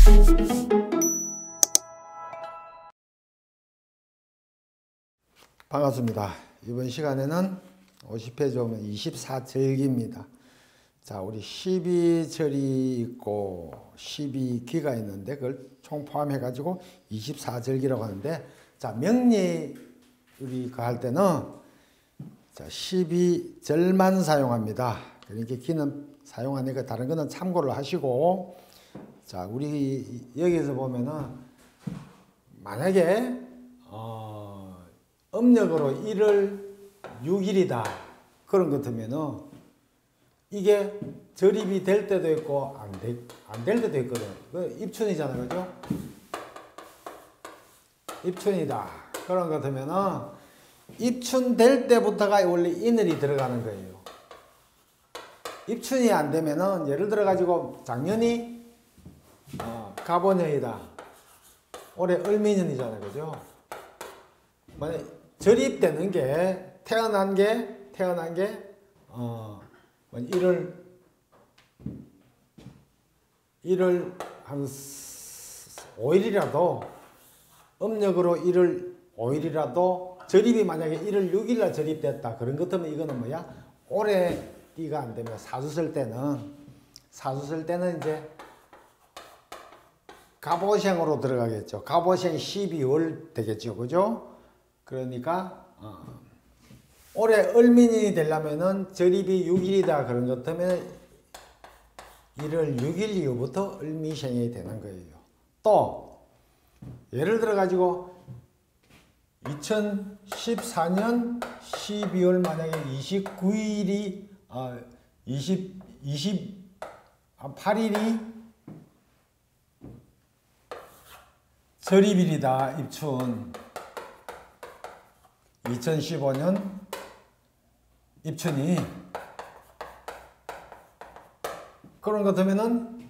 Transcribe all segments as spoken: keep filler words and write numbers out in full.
반갑습니다. 이번 시간에는 오십 페이지 보면 이십사 절기입니다. 자, 우리 십이 절이 있고 십이 기가 있는데 그걸 총 포함해 가지고 이십사 절기라고 하는데, 자, 명리 우리가 할 때는 자, 십이 절만 사용합니다. 그러니까 기는 사용 안 하니까 다른 거는 참고를 하시고, 자, 우리 여기서 보면은 만약에 어, 음력으로 일월 육 일이다 그런 것 같으면은 이게 절입이 될 때도 있고 안 될 안 될 때도 있거든. 그 입춘이잖아, 그죠? 입춘이다 그런 것 같으면은 입춘 될 때부터가 원래 인월이 들어가는 거예요. 입춘이 안 되면은 예를 들어 가지고 작년이 어, 갑오년이다. 올해 을미년이잖아요, 그죠? 만약 절입되는 게 태어난 게 태어난 게 어, 일월 일월 한 오 일이라도 음력으로 일월 오 일이라도 절입이 만약에 일월 육 일날 절입됐다 그런 것 같으면 이거는 뭐야? 올해 띠가 안 되면 사주 쓸 때는 사주 쓸 때는 이제 갑오생으로 들어가겠죠. 갑오생 십이월 되겠죠, 그죠? 그러니까 어, 올해 을민이 되려면은 절입이 육 일이다 그런 것 때문에 일월 육 일 이후부터 을미생이 되는 거예요. 또 예를 들어 가지고 이천십사 년 십이월 만약에 이십구 일이 어, 이십, 이십팔 일이 절입일이다, 입춘. 이천십오 년 입춘이 그런 것 같으면은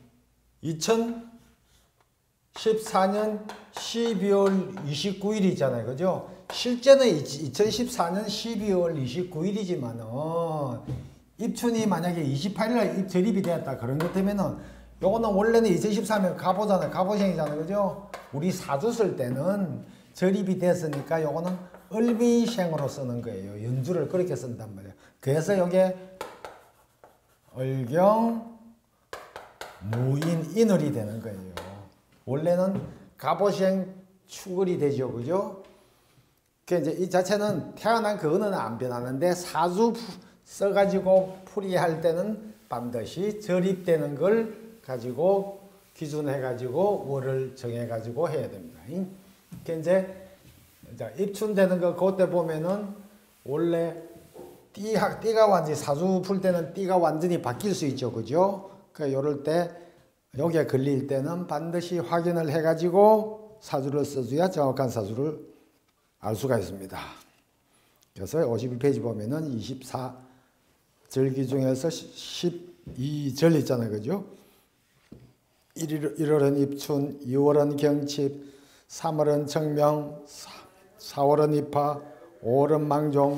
이천십사 년 십이월 이십구 일이잖아요, 그죠? 실제는 이천십사 년 십이월 이십구 일이지만은 입춘이 만약에 이십팔 일날 절입이 되었다 그런 것 때문에는 요거는 원래는 이천십사 년 갑오잖아요, 갑오생이잖아요, 그죠? 우리 사주 쓸 때는 절입이 됐으니까 요거는 을미생으로 쓰는 거예요. 연주를 그렇게 쓴단 말이에요. 그래서 요게 을경 무인 인월이 되는 거예요. 원래는 갑오생 축월이 되죠, 그죠? 그 이제 이 자체는 태어난 그거는 안 변하는데 사주 써가지고 풀이할 때는 반드시 절입되는 걸 가지고 기준해가지고 월을 정해가지고 해야 됩니다. 그 이제 자, 입춘되는 거 그때 보면은 원래 띠, 띠가 완전히 사주 풀 때는 띠가 완전히 바뀔 수 있죠, 그죠? 그 요럴 때 여기에 걸릴 때는 반드시 확인을 해가지고 사주를 써줘야 정확한 사주를 알 수가 있습니다. 그래서 오십일 페이지 보면은 이십사 절기 중에서 십이 절 있잖아요, 그죠? 일월은 입춘, 이월은 경칩, 삼월은 청명, 사월은 입하, 오월은 망종,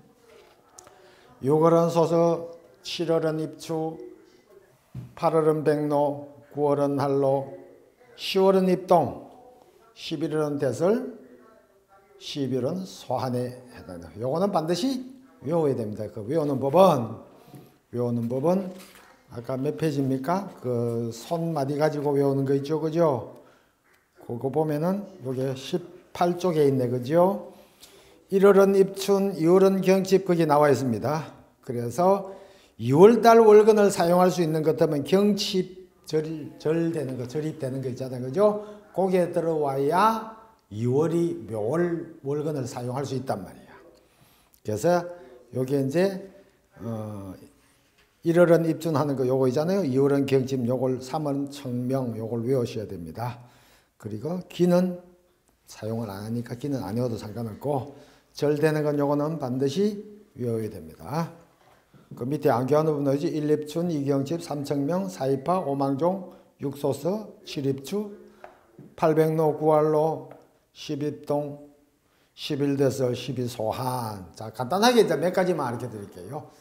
육월은 소서, 칠월은 입추, 팔월은 백로, 구월은 할로, 시월은 입동, 십일월은 대설, 십일월은 소한에 해당합니다. 요거는 반드시 외워야 됩니다. 그 외우는 법은 외우는 법은 아까 몇 페이지입니까? 그 손마디 가지고 외우는 거 있죠, 그죠? 그거 보면은 요게 십팔 쪽에 있네, 그죠? 일월은 입춘, 이월은 경칩, 거기 나와 있습니다. 그래서 이월달 월근을 사용할 수 있는 것 같으면 경칩 절, 절 되는 거, 절입되는 거 있잖아요, 그죠? 거기에 들어와야 이월이 묘월 월근을 사용할 수 있단 말이야. 그래서 요게 이제 어, 일월은 입춘하는 거 요거 있잖아요. 이월은 경칩, 요걸 삼월은 청명, 요걸 외우셔야 됩니다. 그리고 기는 사용을 안 하니까 기는 안 외워도 상관없고, 절되는 건 요거는 반드시 외워야 됩니다. 그 밑에 암기하는 부분 나오지. 일입춘, 이경칩, 삼청명, 사입하, 오망종, 육소서, 칠입추, 팔백로, 구할로, 십입동, 십일대설, 십이소한. 자, 간단하게 이제 몇 가지만 알려 드릴게요.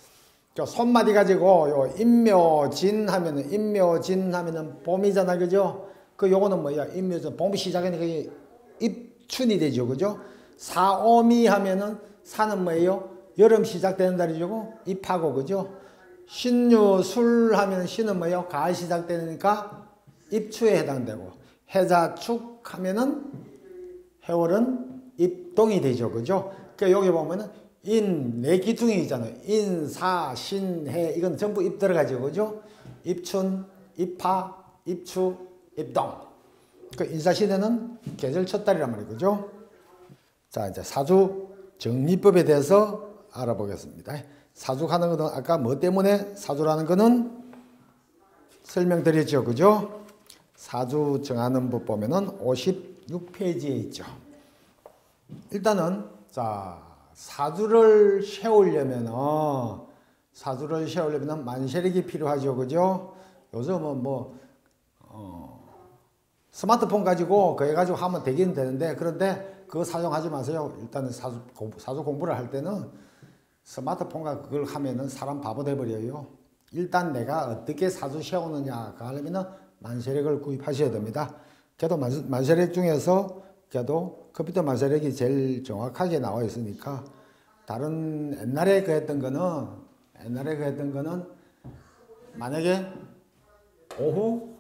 손마디 가지고 요 임묘진 하면은 임묘진 하면은 봄이잖아, 그죠? 그 요거는 뭐야? 입묘전 봄이 시작하니까 이게 입춘이 되죠. 그죠? 사오미 하면은 사는 뭐예요? 여름 시작되는 달이죠. 입하고 그죠? 신유 술 하면 신은 뭐예요? 가을 시작되니까 입추에 해당되고 해자축 하면은 해월은 입동이 되죠. 그죠? 그러니까 여기 보면은 인, 네 기둥이 있잖아요. 인, 사, 신, 해 이건 전부 입 들어가죠. 그죠? 입춘, 입하, 입추, 입동. 그 인사시대는 계절 첫 달이란 말이죠. 그죠? 자, 이제 사주 정리법에 대해서 알아보겠습니다. 사주하는 것은 아까 뭐 때문에 사주라는 것은 설명드렸죠. 그죠? 사주 정하는 법 보면은 오십육 페이지에 있죠. 일단은, 자, 사주를 세우려면, 어, 사주를 세우려면 만세력이 필요하죠. 그죠? 요즘은 뭐, 어, 스마트폰 가지고, 그거 가지고 하면 되긴 되는데, 그런데 그거 사용하지 마세요. 일단은 사주, 사주 공부를 할 때는 스마트폰과 그걸 하면은 사람 바보 돼버려요. 일단 내가 어떻게 사주 세우느냐 하려면은 만세력을 구입하셔야 됩니다. 그래도 만세력 중에서 그래도 컴퓨터 만세력이 제일 정확하게 나와 있으니까 다른 옛날에 그 했던 거는 옛날에 그 했던 거는 만약에 오후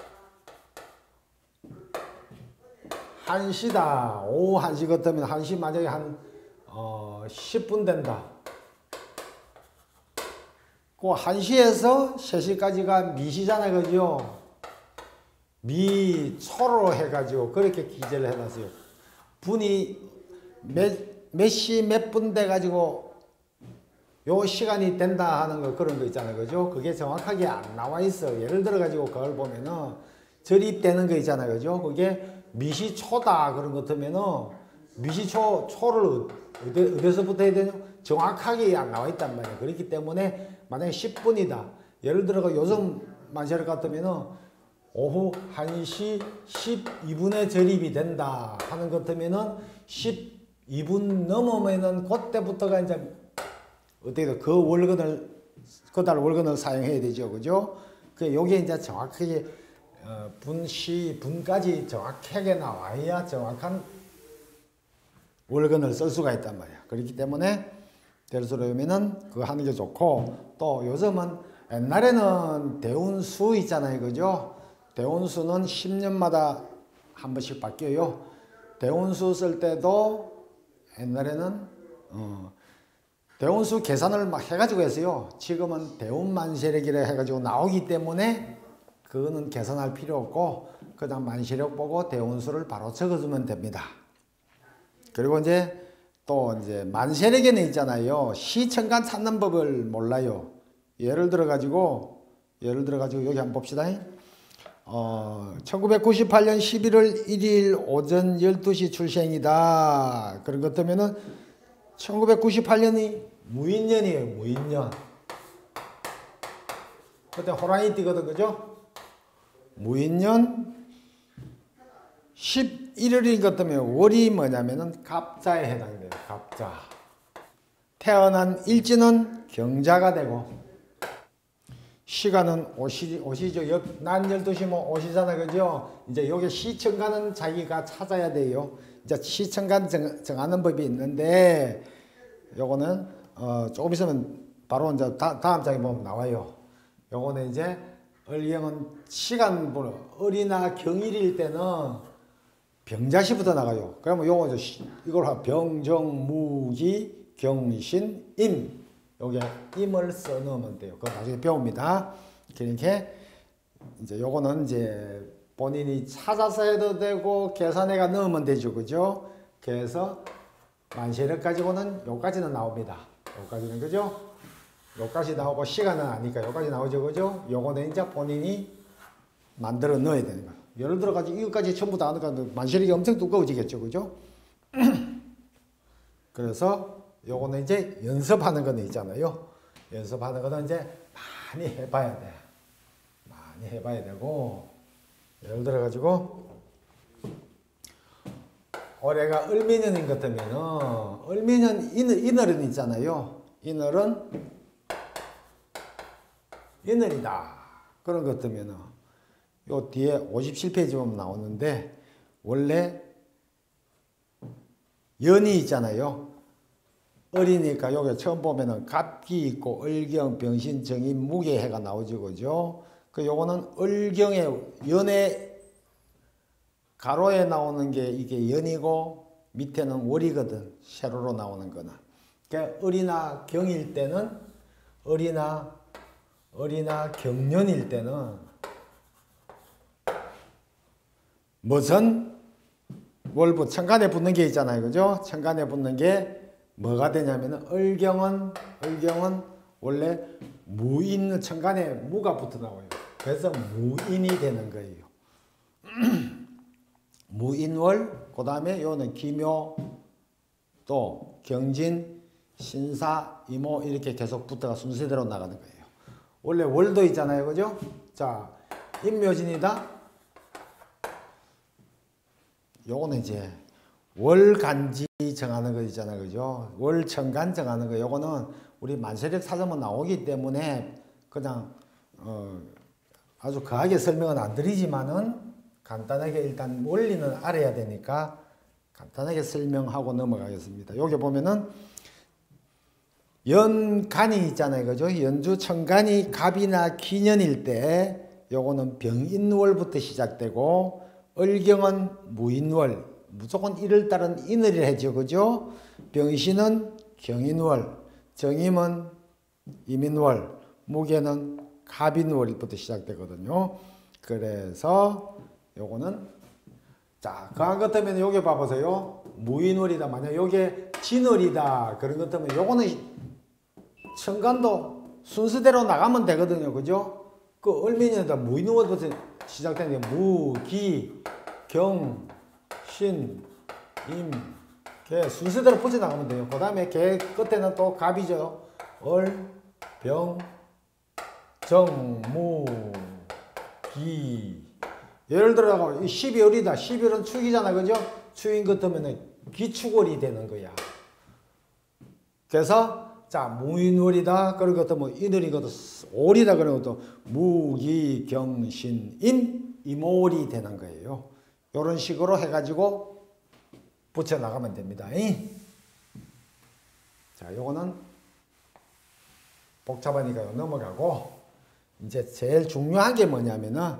한 시다. 오후 한 시 같으면 한 시 만약에 한 어, 십 분 된다. 그 한 시에서 세 시까지가 미시잖아요. 그죠? 미초로 해가지고 그렇게 기재를 해놨어요. 분이 몇, 몇 시 몇 분 돼가지고 요 시간이 된다 하는 거 그런 거 있잖아요. 그죠? 그게 정확하게 안 나와 있어. 예를 들어가지고 그걸 보면은 절입되는 거 있잖아요. 그죠? 그게 미시초다 그런 것 같으면은 미시초, 초를 어디, 어디서부터 해야 되냐? 정확하게 안 나와 있단 말이에요. 그렇기 때문에 만약에 십 분이다. 예를 들어가 요즘 만세력 같으면은 오후 한 시 십이 분에 절입이 된다 하는 것 같으면은 십이 분 넘으면은 그때부터가 이제 어떻게 돼? 그 월근을, 그달 월근을 사용해야 되죠. 그죠? 그 요게 이제 정확하게 어, 분, 시, 분까지 정확하게 나와야 정확한 월근을 쓸 수가 있단 말이야. 그렇기 때문에 될수록이면은 그거 하는 게 좋고, 또 요즘은 옛날에는 대운수 있잖아요. 그죠? 대운수는 십 년마다 한 번씩 바뀌어요. 대운수 쓸 때도 옛날에는 어, 대운수 계산을 막 해가지고 했어요. 지금은 대운만세력이라 해가지고 나오기 때문에 그거는 계산할 필요 없고 그냥 만세력 보고 대운수를 바로 적어주면 됩니다. 그리고 이제 또 이제 만세력에는 있잖아요. 시천간 찾는 법을 몰라요. 예를 들어 가지고 예를 들어 가지고 여기 한번 봅시다. 어, 천구백구십팔 년 십일월 일일 오전 열두 시 출생이다. 그런 것 같으면은 천구백구십팔 년이 무인년이에요. 무인년. 그때 호랑이 띠거든. 그죠? 무인년 십일 월인 것 때문에 월이 뭐냐면은 갑자에 해당돼요. 갑자. 태어난 일지는 경자가 되고 시간은 오시, 오시죠. 여, 난 열두 시 뭐 오시잖아. 그죠? 이제 요게 시천간은 자기가 찾아야 돼요. 이제 시천간 정, 정하는 법이 있는데 요거는 어, 조금 있으면 바로 이제 다, 다음 장에 보면 나와요. 요거는 이제 을경은 시간번호 을이나 경일일 때는 병자시부터 나가요. 그러면 요거 이걸 하 병정 무기 경신 임 요게 임을 써 넣으면 돼요. 그거 나중에 배웁니다. 그러니까 이제 요거는 이제 본인이 찾아서 해도 되고 계산해가 넣으면 되죠. 그죠? 그래서 만세력 가지고는 요까지는 나옵니다. 요까지는 그죠? 요까지 나오고 시간은 아니까 요까지 나오죠. 그죠? 요거는 이제 본인이 만들어 넣어야 되는 거예요. 예를 들어 가지고 이것까지 전부 다 하니까 만세력이 엄청 두꺼워지겠죠. 그죠? 그래서 요거는 이제 연습하는 거는 있잖아요. 연습하는 거는 이제 많이 해봐야 돼. 많이 해봐야 되고, 예를 들어 가지고 올해가 을미년인 것 같으면은 을미년 이늘, 이늘은 있잖아요. 이늘은 이늘이다. 그런 것 같으면은 요 뒤에 오십칠 페이지 보면 나오는데 원래 연이 있잖아요. 을이니까 요게 처음 보면은 갑기 있고 을경, 병신, 정인, 무게 해가 나오죠. 그죠? 그 요거는 을경의 연의 가로에 나오는 게 이게 연이고 밑에는 월이거든. 세로로 나오는 거는. 그러니까 을이나 경일 때는 을이나 을이나 경년일 때는 무슨 월부 천간에 붙는 게 있잖아요. 그죠? 천간에 붙는 게 뭐가 되냐면은 을경은 을경은 원래 무인 천간에 무가 붙어 나와요. 그래서 무인이 되는 거예요. 무인월, 그 다음에 요는 기묘, 또 경진, 신사, 이모 이렇게 계속 붙어가 순서대로 나가는 거예요. 원래 월도 있잖아요. 그죠? 자, 임묘진이다. 요거는 이제 월간지 정하는 거 있잖아요. 그죠? 월천간 정하는 거. 요거는 우리 만세력 사전만 나오기 때문에 그냥 어 아주 거하게 설명은 안 드리지만은 간단하게 일단 원리는 알아야 되니까 간단하게 설명하고 넘어가겠습니다. 여기 보면은 연간이 있잖아요. 그죠? 연주 천간이 갑이나 기년일 때 요거는 병인월부터 시작되고 을경은 무인월, 무조건 일월 달은 인월이라 하죠. 그죠? 병신은 경인월, 정임은 이민월, 무게는 갑인월부터 시작되거든요. 그래서 요거는 자, 그한 것 때문에 요게 봐보세요. 무인월이다. 만약 요게 진월이다. 그런 것 때문에 요거는 천간도 순서대로 나가면 되거든요. 그죠? 그 을민이다. 무인월부터 시작되는 게 무, 기, 경, 신, 임, 개 순서대로 붙여 나가면 돼요. 그 다음에 개 끝에는 또 갑이죠. 을, 병, 정, 무, 기. 예를 들어 십이월이다. 십이월은 축이잖아. 그죠? 축인 것 때문에 기축월이 되는 거야. 그래서 자, 무인월이다. 그런 것도 뭐 인월이거든. 월이다. 그런 것도 무기, 경신, 임, 이모월이 되는 거예요. 이런 식으로 해가지고 붙여 나가면 됩니다. 자, 요거는 복잡하니까 넘어가고 이제 제일 중요한 게 뭐냐면은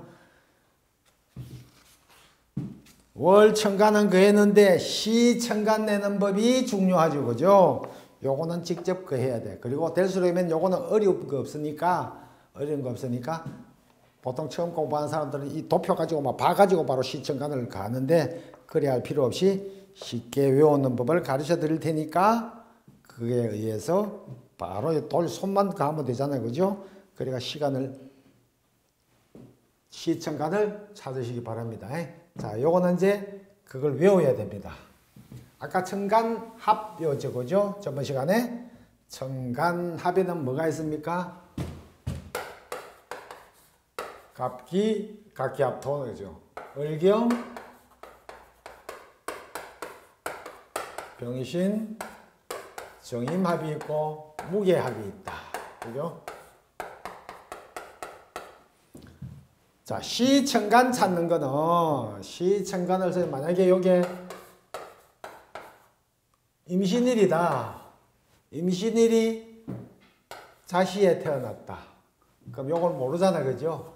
월천간은 그했는데 시천간 내는 법이 중요하죠. 그죠? 요거는 직접 그 해야 돼. 그리고 될수록이면 요거는 어려운 거 없으니까 어려운 거 없으니까 보통 처음 공부하는 사람들은 이 도표 가지고 막 봐가지고 바로 시천간을 가는데 그래 할 필요 없이 쉽게 외우는 법을 가르쳐 드릴 테니까 그에 의해서 바로 돌 손만 가면 되잖아요. 그죠? 그러니까 시간을 시천간을 찾으시기 바랍니다. 자, 요거는 이제 그걸 외워야 됩니다. 아까 천간합 외웠죠. 그죠? 저번 시간에 천간합에는 뭐가 있습니까? 갑기, 갑기합토, 그죠? 을경, 병신, 정임합이 있고 무게합이 있다. 그죠? 자, 시천간 찾는 거는 시천간을 만약에 요게 임신일이다. 임신일이 자시에 태어났다. 그럼 요걸 모르잖아. 그죠?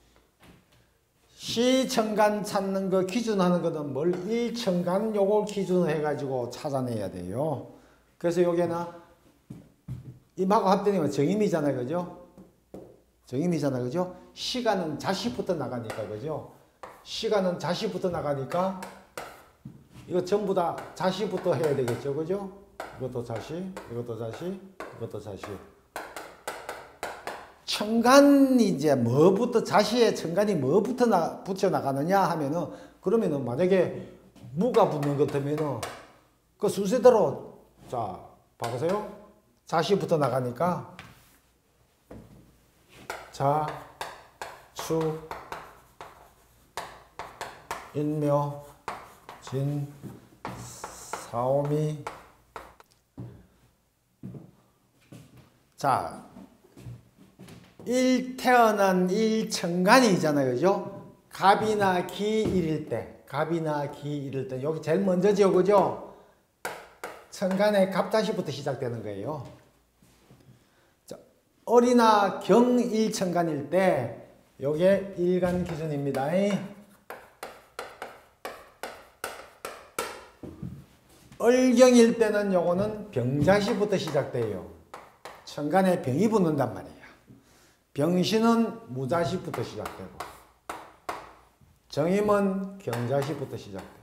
시천간 찾는 거 기준하는 거는 뭘 일천간 요걸 기준으로 해가지고 찾아내야 돼요. 그래서 요게는 임하고 합되는 정임이잖아요. 그죠? 정임이잖아요. 그죠? 시간은 자시부터 나가니까. 그죠? 시간은 자시부터 나가니까 이거 전부 다 자시부터 해야 되겠죠. 그죠? 이것도 자시, 이것도 자시, 이것도 자시. 천간이 이제 뭐부터 자시에 천간이 뭐부터 나, 붙여 나가느냐 하면은 그러면은 만약에 무가 붙는 것 같으면은 그 순서대로 자 봐보세요. 자시부터 나가니까 자, 추, 인묘, 진, 사오미. 자, 일 태어난 일천간이잖아요. 그죠? 갑이나 기 일일 때, 갑이나 기 일일 때, 여기 제일 먼저죠, 그죠? 천간에 갑자시부터 시작되는 거예요. 자, 을이나 경일 천간일 때, 요게 일간 기준입니다. 을경일 때는 요거는 병자시부터 시작돼요. 천간에 병이 붙는단 말이에요. 병신은 무자시부터 시작되고, 정임은 경자시부터 시작되고,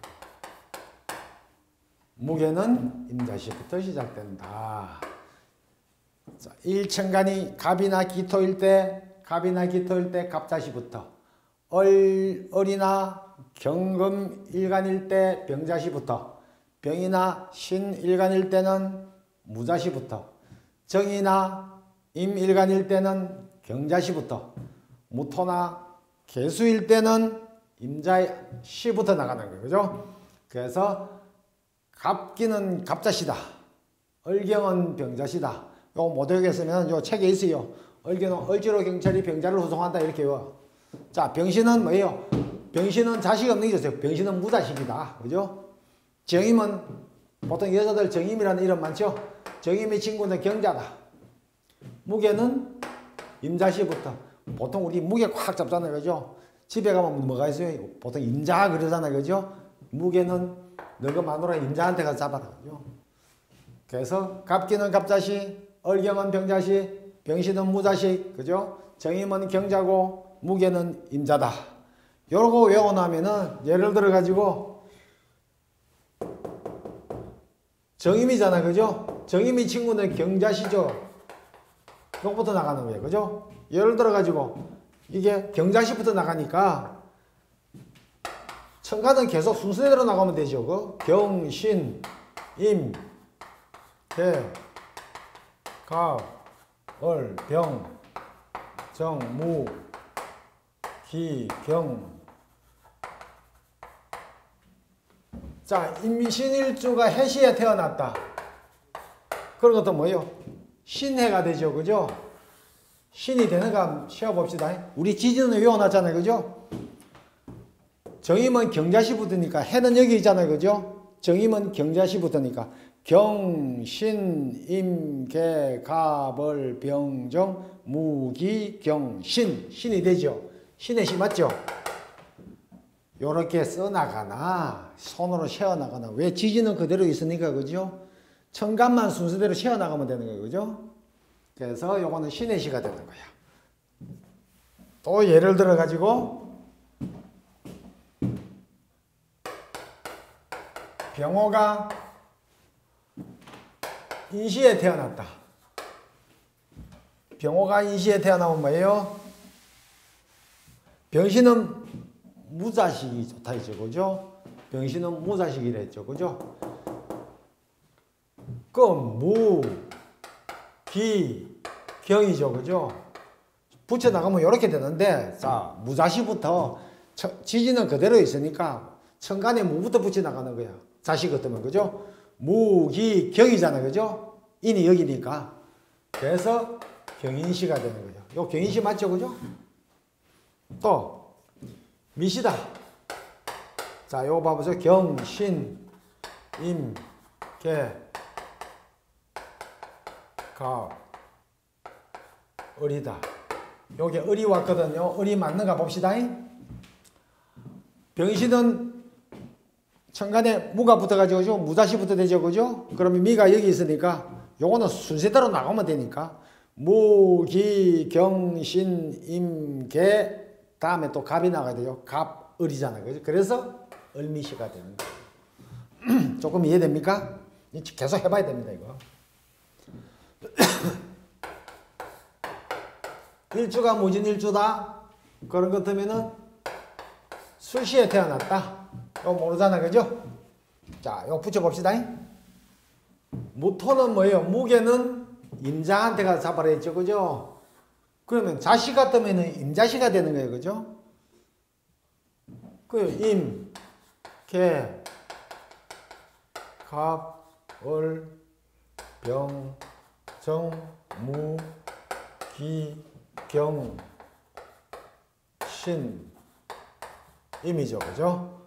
무게는 임자시부터 시작된다. 자, 일천간이 갑이나 기토일 때, 갑이나 기토일 때 갑자시부터, 을, 을이나 경금 일간일 때 병자시부터, 병이나 신 일간일 때는 무자시부터, 정이나 임 일간일 때는 경자시부터, 무토나 개수일 때는 임자시부터 나가는 거예요. 그죠? 그래서 갑기는 갑자시다. 을경은 병자시다. 요거 못 외우겠으면 요 책에 있어요. 을경은 을지로 경찰이 병자를 후송한다. 이렇게 외워. 자, 병신은 뭐예요? 병신은 자식 없는 게 있어요. 병신은 무자식이다. 그죠? 정임은 보통 여자들 정임이라는 이름 많죠? 정임의 친구는 경자다. 무게는 임자시부터. 보통 우리 무게 꽉 잡잖아요. 그죠? 집에 가면 뭐가 있어요? 보통 임자 그러잖아요. 그죠? 무게는 너가 마누라 임자한테 가서 잡아라. 그죠? 그래서 갑기는 갑자시, 을경은 병자시, 병신은 무자시, 그죠? 정임은 경자고, 무게는 임자다. 요러고 외워놓으면은 예를 들어 가지고 정임이잖아. 그죠? 정임이 친구는 경자시죠. 요거부터 나가는 거예요. 그죠? 예를 들어 가지고 이게 경자시부터 나가니까 천간은 계속 순서대로 나가면 되죠. 그 경, 신, 임, 개, 갑, 을, 병, 정, 무, 기, 경. 자, 임신일주가 해시에 태어났다. 그런 것도 뭐예요? 신해가 되죠. 그죠? 신이 되는가 쉬어봅시다. 우리 지지는 외워놨잖아요. 그죠? 정임은 경자시부터니까 해는 여기 있잖아요. 그죠? 정임은 경자시부터니까 경, 신, 임, 개, 갑, 을, 병, 정, 무, 기, 경, 신. 신이 되죠. 신의 시 맞죠? 요렇게 써나가나 손으로 세어나가나. 왜 지지는 그대로 있으니까. 그죠? 천간만 순서대로 세어나가면 되는 거예요. 그죠? 그래서 요거는 신의 시가 되는 거야. 또 예를 들어 가지고 병호가 인시에 태어났다. 병호가 인시에 태어나면 뭐예요? 병신은 무자식이 좋다 했죠. 그죠? 병신은 무자식이라 했죠. 그죠? 그 무, 기, 경이죠. 그죠? 붙여나가면 이렇게 되는데, 자, 무자시부터 지지는 그대로 있으니까 천간에 무부터 붙여나가는 거야. 자식 같으면. 그죠? 무, 기, 경이잖아. 그죠? 인이 여기니까. 그래서 경인시가 되는 거죠. 요 경인시 맞죠? 그죠? 또 미시다. 자, 요거 봐보세요. 경, 신, 임, 개, 갑, 을이다. 요게 을이 왔거든요. 을이 맞는가 봅시다. 병신은 천간에 무가 붙어가지고 무자시부터 되죠. 그죠? 그러면 미가 여기 있으니까 요거는 순서대로 나가면 되니까 무, 기, 경, 신, 임, 개, 다음에 또 갑이 나가야 돼요. 갑, 을이잖아요. 그죠? 그래서 을미시가 되는 거예요. 조금 이해됩니까? 계속 해봐야 됩니다. 이거. 일주가 무진일주다. 그런 것 같으면은 술시에 태어났다. 이거 모르잖아. 그죠? 자, 이거 붙여봅시다. 무토는 뭐예요? 무게는 임자한테 가서 잡아라 했죠. 그죠? 그러면 자식 같으면은 임자시가 되는 거예요. 그죠? 그 임, 개, 갑, 을, 병, 정, 무, 기, 경, 신, 임이죠. 그죠?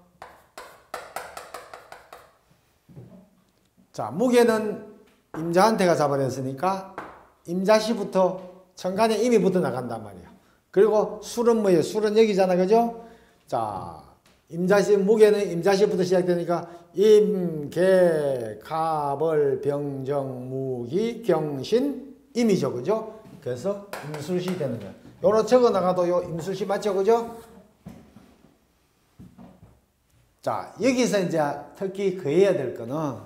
자, 무게는 임자한테가 잡아냈으니까 임자시부터 천간에 임이 붙어 나간단 말이야. 그리고 술은 뭐예요? 술은 여기잖아. 그죠? 자, 임자시, 무게는 임자시부터 시작되니까 임, 개, 갑을, 병정, 무기, 경신, 임이죠. 그죠? 그래서 임술시 되는 거야. 요로 적어 나가도 요 임술시 맞죠? 그죠? 자, 여기서 이제 특히 그해야 될 거는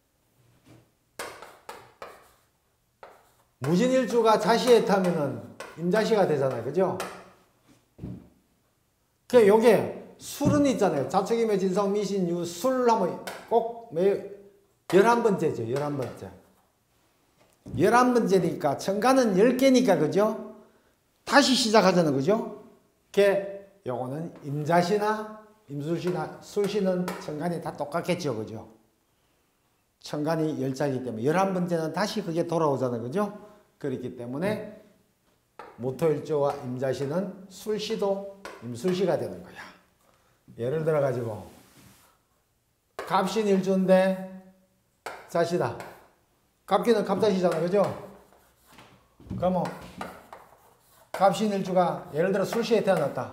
무진일주가 자시에 타면은 임자시가 되잖아요. 그죠? 그 요게 술은 있잖아요. 자축임의 진성 미신유 술 하면 꼭 매 열한 번째죠. 열한 번째. 열한 번째니까 천간은 열 개니까 그죠? 다시 시작하잖아요. 그죠? 그 요거는 임자시나 임술시나 술시는 천간이 다 똑같겠죠. 그죠? 천간이 열자이기 때문에 열한 번째는 다시 그게 돌아오잖아요. 그죠? 그렇기 때문에 모토일조와 임자시는 술시도 임술시가 되는 거야. 예를 들어 가지고 갑신일주인데 자시다. 갑기는 갑자시잖아. 그죠? 그러면 갑신일주가 예를 들어 술시에 태어났다.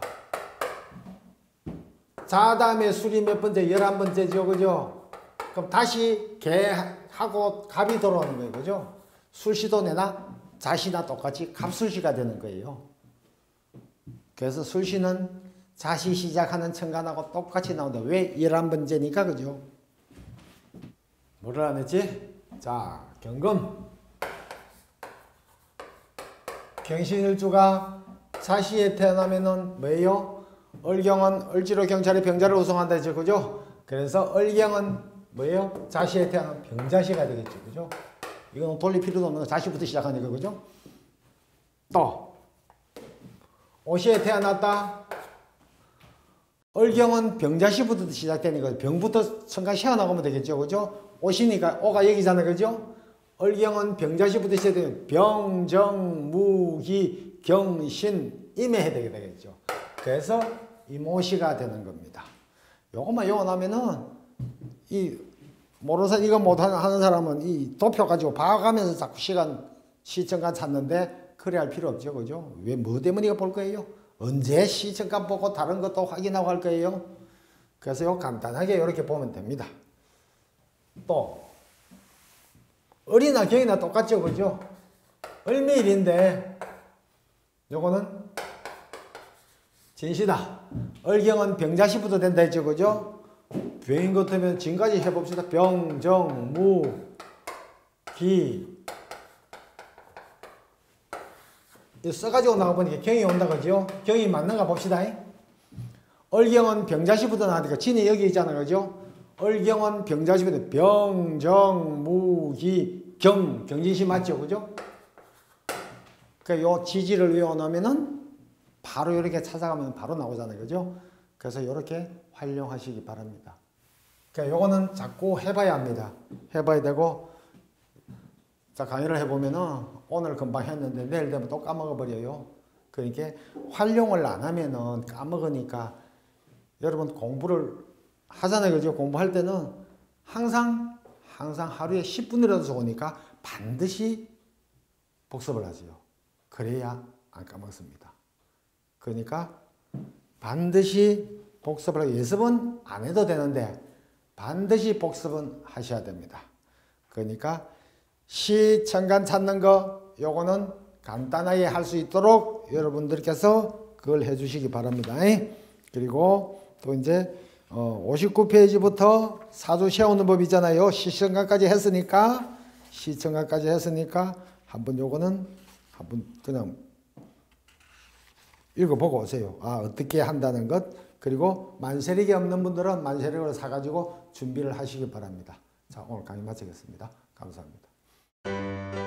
자 다음에 술이 몇 번째? 열한 번째죠. 그죠? 그럼 다시 개하고 갑이 돌아오는 거예요. 그죠? 술시도 내나 자시나 똑같이 갑술시가 되는 거예요. 그래서 술시는 자시 시작하는 천간하고 똑같이 나온다. 왜? 열한 번째니까. 그죠? 뭐를 안 했지? 자, 경금. 경신일주가 자시에 태어나면은 뭐예요? 을경은 을지로 경찰이 병자를 우승한다 했죠. 그죠? 그래서 을경은 뭐예요? 자시에 태어나면 병자시가 되겠죠. 그죠? 이건 돌릴 필요도 없는 거 자시부터 시작하니까. 그죠? 또 오시에 태어났다. 을경은 병자시부터 시작되니까 병부터 천간 시작나가면 되겠죠. 그죠? 오시니까 오가 여기잖아요. 그죠? 을경은 병자시부터 시작되면 병정, 무기, 경신, 임에 해야 되겠죠. 그래서 임오시가 되는 겁니다. 요것만 요원하면은 이 모르는 사람, 이거 못하는 사람은 이 도표 가지고 봐가면서 자꾸 시간, 시청간 찾는데 그래 할 필요 없죠. 그죠? 왜, 뭐 때문에 이거 볼 거예요? 언제 시청간 보고 다른 것도 확인하고 할 거예요? 그래서 요 간단하게 이렇게 보면 됩니다. 또, 을이나 경이나 똑같죠. 그죠? 을미일인데, 요거는 진시다. 을경은 병자시부터 된다 했죠. 그죠? 병인 것 같으면 지금까지 해봅시다. 병, 정, 무, 기. 이 써가지고 나가보니까 경이 온다. 그죠? 경이 맞는가 봅시다. 을경은 병자시부터 나가니까 진이 여기 있잖아. 그죠? 을경은 병자시부터 병, 정, 무, 기, 경. 경진시 맞죠? 그죠? 그 요 지지를 외워놓으면은 바로 이렇게 찾아가면 바로 나오잖아요. 그죠? 그래서 이렇게 활용하시기 바랍니다. 그러니까 요거는 자꾸 해봐야 합니다. 해봐야 되고, 자, 강의를 해보면은 오늘 금방 했는데 내일 되면 또 까먹어버려요. 그러니까 활용을 안 하면은 까먹으니까 여러분 공부를 하잖아요. 그죠? 공부할 때는 항상, 항상 하루에 십 분이라도 좋으니까 반드시 복습을 하세요. 그래야 안 까먹습니다. 그러니까 반드시 복습을 하고 예습은 안 해도 되는데 반드시 복습은 하셔야 됩니다. 그러니까 시천간 찾는 거 요거는 간단하게 할 수 있도록 여러분들께서 그걸 해 주시기 바랍니다. 그리고 또 이제 오십구 페이지부터 사주 세우는 법 있잖아요. 시천간까지 했으니까 시천간까지 했으니까 한번 요거는 한번 그냥 읽어보고 오세요. 아, 어떻게 한다는 것. 그리고 만세력이 없는 분들은 만세력을 사가지고 준비를 하시기 바랍니다. 자, 오늘 강의 마치겠습니다. 감사합니다.